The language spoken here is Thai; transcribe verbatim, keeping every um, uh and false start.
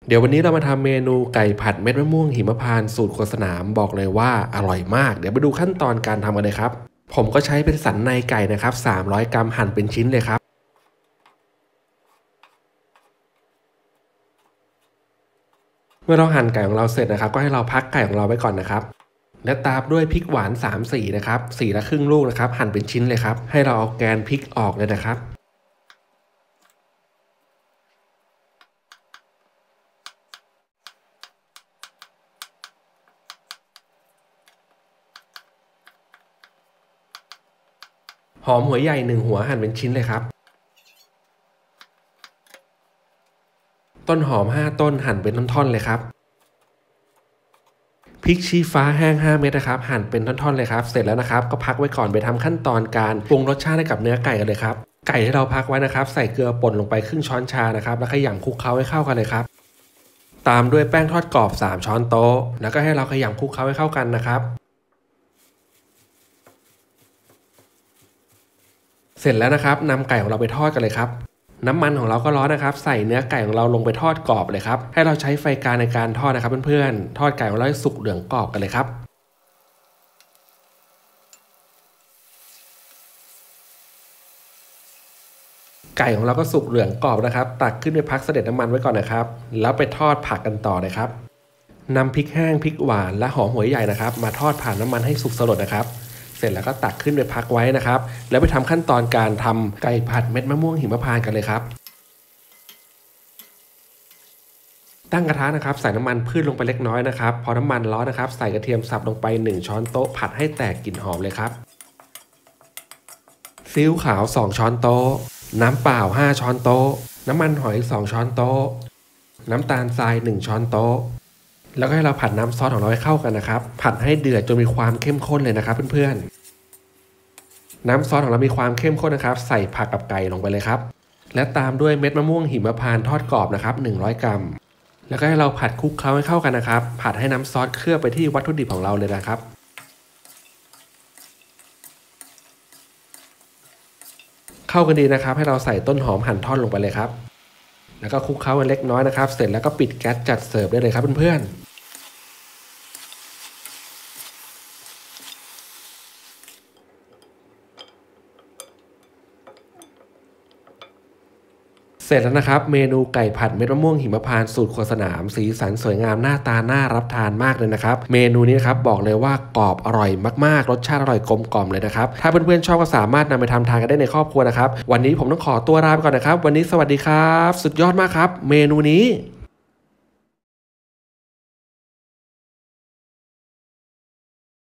เดี๋ยววันนี้เรามาทำเมนูไก่ผัดเม็ดมะม่วงหิมพานต์สูตรครัวสนามบอกเลยว่าอร่อยมากเดี๋ยวไปดูขั้นตอนการทำกันเลยครับผมก็ใช้เป็นสันในไก่นะครับสามร้อยกรัมหั่นเป็นชิ้นเลยครับเมื่อเราหั่นไก่ของเราเสร็จนะครับก็ให้เราพักไก่ของเราไว้ก่อนนะครับและตามด้วยพริกหวานสามสีนะครับสีละครึ่งลูกนะครับหั่นเป็นชิ้นเลยครับให้เราเอาแกนพริกออกเลยนะครับหอมหัวใหญ่หนึ่งหัวหั่นเป็นชิ้นเลยครับต้นหอมห้าต้นหั่นเป็นท่อนๆเลยครับพริกชี้ฟ้าแห้งห้าเม็ดนะครับหั่นเป็นท่อนๆเลยครับเสร็จแล้วนะครับก็พักไว้ก่อนไปทำขั้นตอนการปรุงรสชาติให้กับเนื้อไก่กันเลยครับไก่ที่เราพักไว้นะครับใส่เกลือป่นลงไปครึ่งช้อนชานะครับแล้วขยำคลุกเคล้าให้เข้ากันเลยครับตามด้วยแป้งทอดกรอบสามช้อนโต๊ะแล้วก็ให้เราขยำคลุกเคล้าให้เข้ากันนะครับเสร็จแล้วนะครับนำไก่ของเราไปทอดกันเลยครับน้ำมันของเราก็ร้อนนะครับใส่เนื้อไก่ของเราลงไปทอดกรอบเลยครับให้เราใช้ไฟกลางในการทอดนะครับเพื่อนๆทอดไก่ของเราให้สุกเหลืองกรอบกันเลยครับไก่ของเราก็สุกเหลืองกรอบนะครับตักขึ้นไปพักเสด็จน้ำมันไว้ก่อนนะครับแล้วไปทอดผักกันต่อเลยครับนำพริกแห้งพริกหวานและหอมหัวใหญ่นะครับมาทอดผ่านน้ำมันให้สุกสลดนะครับเสร็จแล้วก็ตักขึ้นไปพักไว้นะครับแล้วไปทำขั้นตอนการทำไก่ผัดเม็ดมะม่วงหิมพานต์กันเลยครับตั้งกระทะนะครับใส่น้ำมันพืชลงไปเล็กน้อยนะครับพอน้ำมันร้อนนะครับใส่กระเทียมสับลงไปหนึ่งช้อนโต๊ะผัดให้แตกกลิ่นหอมเลยครับซีอิ๊วขาวสองช้อนโต๊ะน้ำเปล่าห้าช้อนโต๊ะน้ำมันหอยสองช้อนโต๊ะน้ำตาลทรายหนึ่งช้อนโต๊ะแล้วก็ให้เราผัดน้ำซอสของเราให้เข้ากันนะครับผัดให้เดือดจนมีความเข้มข้นเลยนะครับเพื่อนๆน้ำซอสของเรามีความเข้มข้นนะครับใส่ผักกับไก่ลงไปเลยครับและตามด้วยเม็ดมะม่วงหิมพานต์ทอดกรอบนะครับหนึ่งร้อยกรัมแล้วก็ให้เราผัดคลุกเคล้าให้เข้ากันนะครับผัดให้น้ำซอสเคลือบไปที่วัตถุดิบของเราเลยนะครับเข้ากันดีนะครับให้เราใส่ต้นหอมหั่นท่อนลงไปเลยครับแล้วก็คลุกเคล้ากันเล็กน้อยนะครับเสร็จแล้วก็ปิดแก๊สจัดเสิร์ฟได้เลยครับเพื่อนๆเสร็จแล้วนะครับเมนูไก่ผัดเม็ดมะม่วงหิมพานต์สูตรครัวสนามสีสันสวยงามหน้าตาน่ารับทานมากเลยนะครับเมนูนี้นะครับบอกเลยว่ากรอบอร่อยมากๆรสชาติอร่อยกลมกล่อมเลยนะครับถ้าเพื่อนๆชอบก็สามารถนำไปทำทานกันได้ในครอบครัวนะครับวันนี้ผมต้องขอตัวลาไปก่อนนะครับวันนี้สวัสดีครับสุดยอดมากครับเมนูนี้